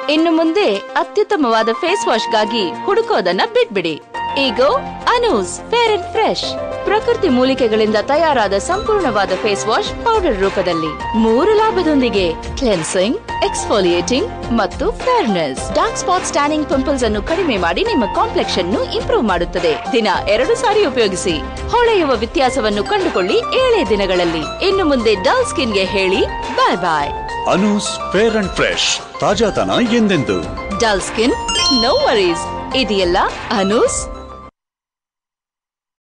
ಇನ್ನು ಮುಂದೆ ಅತ್ಯುತ್ತಮವಾದ ಫೇಸ್ ವಾಶ್ ಗಾಗಿ ಹುಡುಕೋದನ್ನ ಬಿಟ್ಬಿಡಿ. ಈಗೋ ಅನೂಸ್ ಫೇರ್ ಅಂಡ್ ಫ್ರೆಶ್ ಪ್ರಕೃತಿ ಮೂಲಿಕೆಗಳಿಂದ ತಯಾರಾದ ಸಂಪೂರ್ಣವಾದ ಫೇಸ್ ವಾಶ್ ಪೌಡರ್ ರೂಪದಲ್ಲಿ 3 ಲಾಭದೊಂದಿಗೆ ಕ್ಲೆನ್ಸಿಂಗ್, ಎಕ್ಸ್ಫೋಲಿಯೇಟಿಂಗ್ ಮತ್ತು fairness. Dark spot staining pimples ಅನ್ನು ಕಡಿಮೆ ಮಾಡಿ ನಿಮ್ಮ ಕಾಂಪ್ಲೆಕ್ಷನ್ ಇಂಪ್ರೂವ್ ಮಾಡುತ್ತದೆ. ದಿನ 2 ಸಾರಿ ಉಪಯೋಗಿಸಿ. ಹೊಳೆಯುವ ವ್ಯತ್ಯಾಸವನ್ನು ಕಂಡುಕೊಳ್ಳಿ 7 ದಿನಗಳಲ್ಲಿ. ಇನ್ನು ಮುಂದೆ ಡಲ್ ಸ್ಕಿನ್ಗೆ ಹೇಳಿ bye bye. Anoos fair and fresh, ತಾಜಾತನ ಎಂದೆಂದು. Dull skin no worries. ಇದೆಯಲ್ಲ ಅನೂಸ್.